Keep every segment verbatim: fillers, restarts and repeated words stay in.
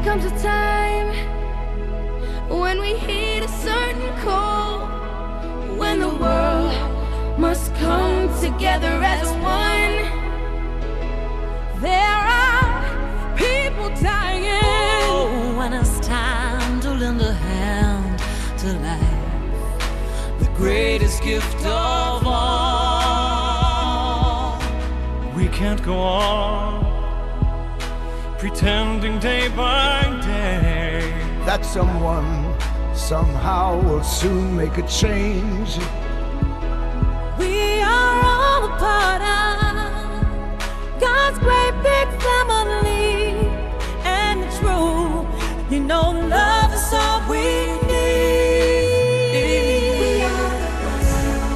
comes a time when we heed a certain call, when the world must come together as one. There are people dying. Oh, when it's time to lend a hand to life, the greatest gift of all. We can't go on pretending day by day that someone somehow will soon make a change. We are all a part of God's great big family, and it's true, you know, love is all we need. We are the ones,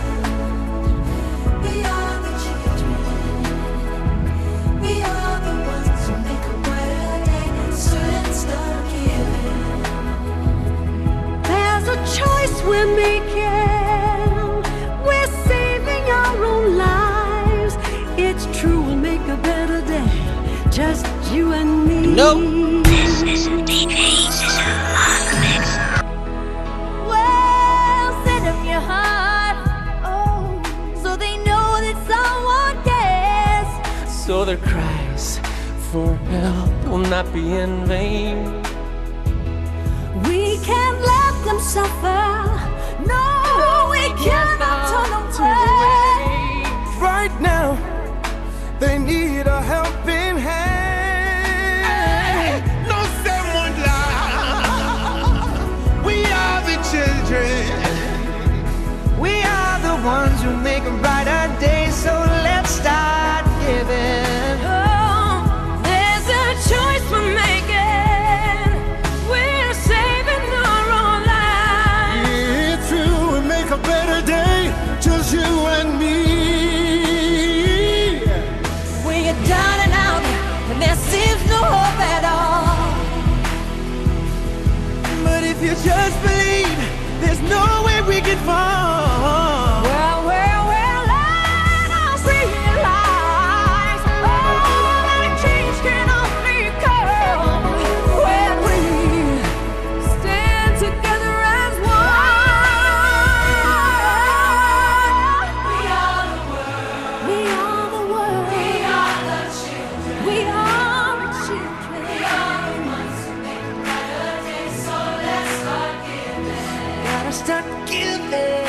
we are the children, we are the ones who make a brighter day, so let's start giving. There's a choice we're making, we're saving our own lives. It's true, we'll make a better day, just you and me. Nope. This is D J Scissor on the mix. Well, send them your heart, oh, so they know that someone cares. So their cries for help will not be in vain. We can't let them suffer. No, we cannot turn away. Right now, they need a helping hand. No someone lie. We are the children. We are the ones who make a brighter day. So let's start giving. Oh, there's a choice we're making. We're saving our own lives. It's true, we make a better day, just you and me. When you're down and out, and there seems no hope at all. But if you just believe, there's no way we can fall. Well, well, well, let us realize, oh, that a change can only come when we stand together as one. We are the world. We are the world. We are the children. We are the children. We are the ones who make a brighter day. So let's start giving. Gotta start giving.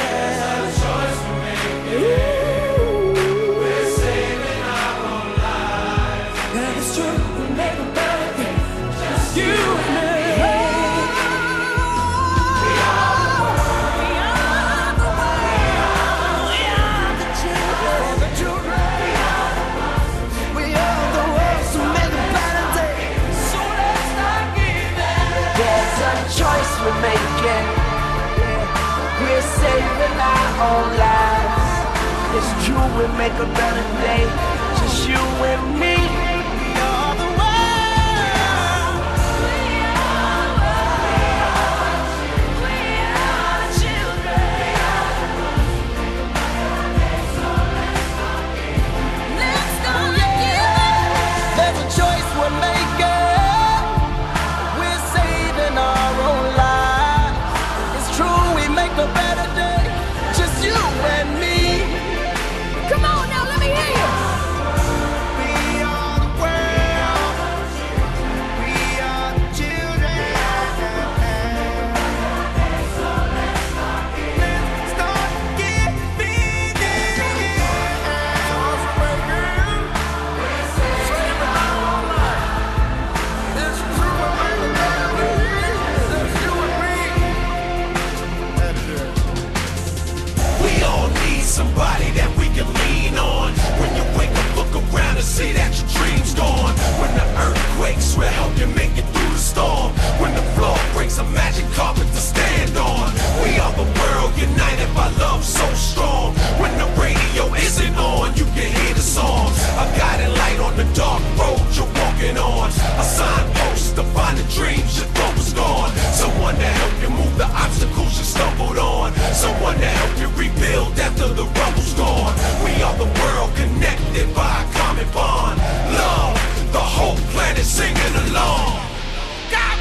Choice we're making, we're saving our own lives. It's true, we make a better day, just you and me. We are the world. We are the world. We are the children. Let's go together. There's a choice we're making, we're saving our own lives. It's true, we make a better day, just you and me. Come on now, let me hear you. We are the world. We are the children. Let's start giving. It's true, we make a better day, just you and me. We all need somebody that we can lean on. When you wake up, look around and see that your dream's gone. When the earth quakes, we'll help you make it through the storm. When the floor breaks, a magic carpet to stand on. We are the world united by love so strong. When the radio isn't on, you can hear the songs. A guiding light on the dark road you're walking on. A signpost to find the dreams you thought was gone. Someone to help you move the obstacles you stumbled on. Someone to help you rebuild after the rumble's gone. We are the world connected by a common bond. Love, the whole planet singing along. God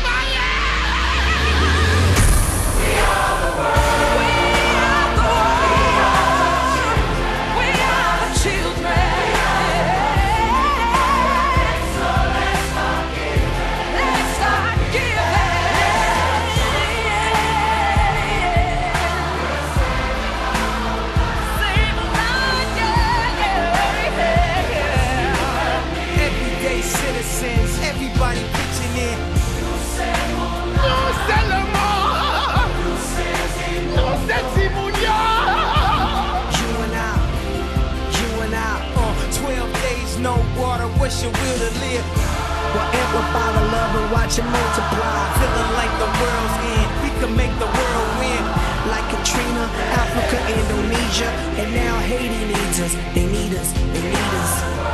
express your will to live. We'll amplify the love and watch it multiply. Feeling like the world's end, we can make the world win. Like Katrina, Africa, Indonesia, and now Haiti needs us. They need us, they need us.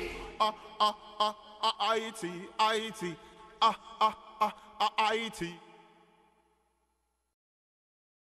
I T, I T, ah, ah, ah, I T.